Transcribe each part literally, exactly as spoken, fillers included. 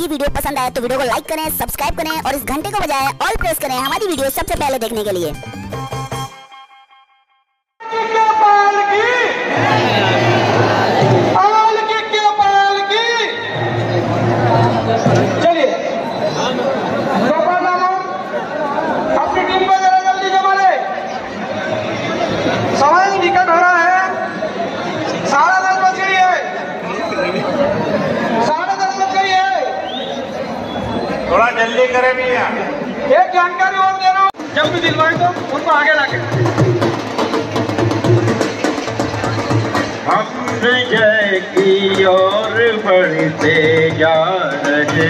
ये वीडियो पसंद आए तो वीडियो को लाइक करें, सब्सक्राइब करें और इस घंटे को बजाय ऑल प्रेस करें हमारी वीडियो सबसे पहले देखने के लिए। थोड़ा जल्दी करे भैया। एक जानकारी और दे रहा हूँ, जब भी दिलवाए तो उनको आगे लाके। हम विजय की ओर बढ़ते जा रहे,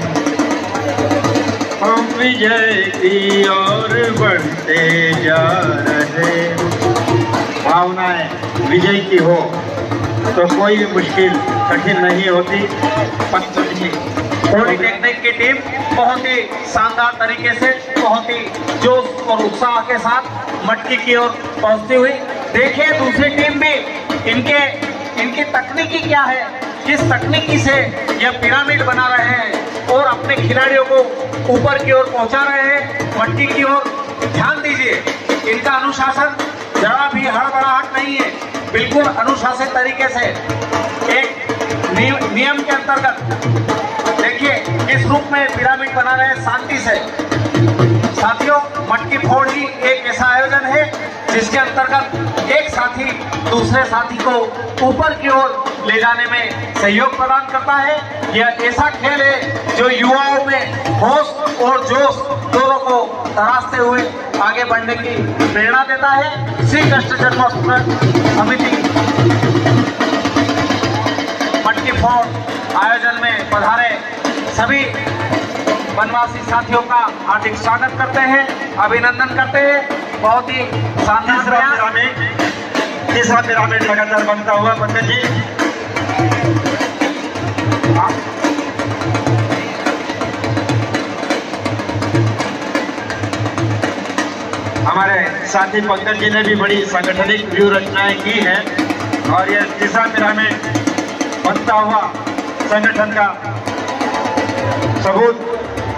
हम विजय की ओर बढ़ते जा रहे। भावनाएं विजय की हो तो कोई भी मुश्किल कठिन नहीं होती। पंचमी पॉलिटेक्निक की टीम बहुत ही शानदार तरीके से, बहुत ही जोश और उत्साह के साथ मटकी की ओर पहुंचती हुई। देखिए दूसरी टीम भी, इनके इनकी तकनीकी क्या है, किस तकनीकी से यह पिरामिड बना रहे हैं और अपने खिलाड़ियों को ऊपर की ओर पहुंचा रहे हैं, मटकी की ओर। ध्यान दीजिए, इनका अनुशासन जरा भी हड़बड़ाहट नहीं है, बिल्कुल अनुशासित तरीके से एक नियम के अंतर्गत। देखिए किस रूप में पिरामिड बना रहे हैं, शांति से। साथियों, मटकी फोड़ ही एक ऐसा आयोजन है जिसके अंतर्गत एक साथी दूसरे साथी को ऊपर की ओर ले जाने में सहयोग प्रदान करता है। यह ऐसा खेल है जो युवाओं में होश और जोश दोनों को तराशते हुए आगे बढ़ने की प्रेरणा देता है। श्री कृष्ण जन्माष्टमी समिति मटकी फोड़ आयोजन में पधारे सभी वनवासी साथियों का हार्दिक स्वागत करते हैं, अभिनंदन करते हैं। बहुत ही शानदार पिरामिड, तीसरा पिरामिड लगातार बनता हुआ पंकज जी। हमारे साथी पंकज जी ने भी बड़ी सांगठनिक व्यूह रचनाएं की हैं और यह तीसरा पिरामिड बनता हुआ संगठन का सबूत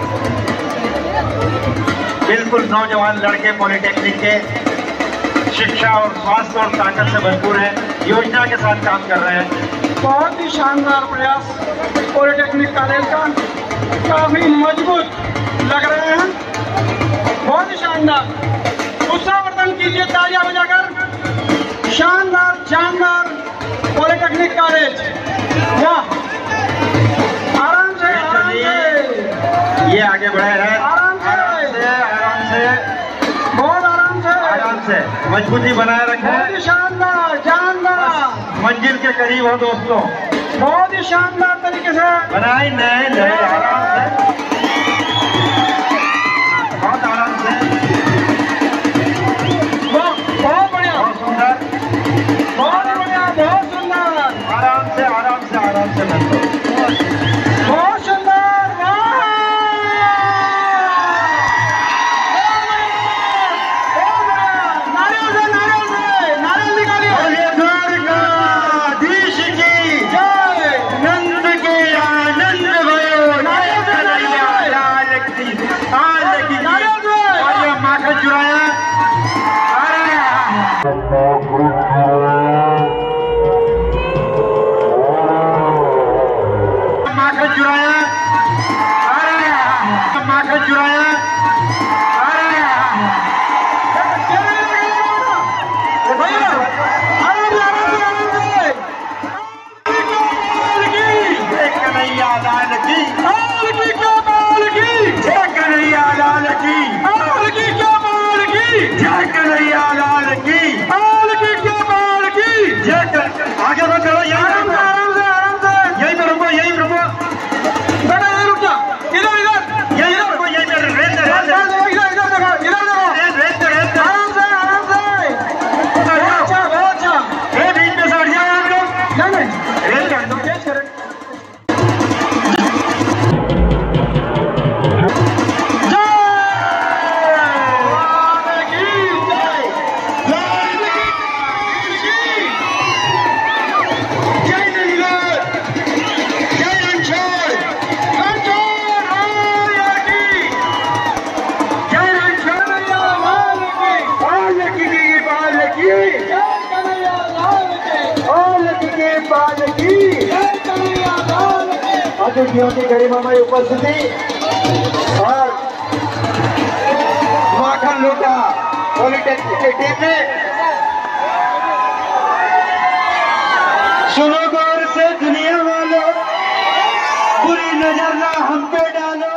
बिल्कुल नौजवान लड़के पॉलिटेक्निक के शिक्षा और स्वास्थ्य और ताकत से भरपूर है, योजना के साथ काम कर रहे हैं। बहुत ही शानदार प्रयास पॉलिटेक्निक कॉलेज का, काफी मजबूत लग रहे हैं, बहुत ही शानदार। उत्साहवर्धन कीजिए तालियां बजाकर। शानदार शानदार पॉलिटेक्निक कॉलेज, वाह। आराम से आराम से ये आगे बढ़े हैं, आराम से आराम से बहुत आराम से आराम से मजबूती बनाए बहुत रखें। ही शानदार शानदार मंजिल के करीब हो दोस्तों, बहुत ही शानदार तरीके से बनाए। नहीं नहीं, आराम से, बहुत आराम से, बहुत बढ़िया, बहुत सुंदर, बहुत बढ़िया, बहुत सुंदर। आराम से आराम से आराम से बंदो। बहुत सुंदर, बहुत बढ़िया। नारियल से नारियल से नारियल निकालिए। द्वारकाधीश की जय। नंद के आनंद भयो, नारियल से नारियल लाल की लाल की। नारियल से। और ये माखन चुराया, माखन चुराया, माखन चुराया। भैया आराम से आराम से आराम से। जय कन्हैया लाल की, हाल की क्या बाल की, जय कन्हैया लाल की, हाल की क्या बाल की, जय कन्हैया लाल की, हाल की क्या बाल की। जय कर। आगे बढ़ चलो, यहीं आराम से रुको, आराम से आराम से। यहीं पे रुको, यहीं पे रुको, बेटा यहीं रुक जा, इधर इधर यहीं पे रुको, यहीं पे रेत इधर रेत इधर इधर देखो, इधर देखो। रेत रेत। आराम से आराम से। बहुत अच्छा बहुत अच्छा। ये बीच में से हट जाओ आप लोग, नहीं नहीं रेत कर दो। तेज करें। जय जय अतिथियों की गरिमामय उपस्थिति और माखन लोटा पॉलिटेक्निक की टीम ने सुनो गौर से दुनिया वालों, बुरी नजर ना हम पे डालो।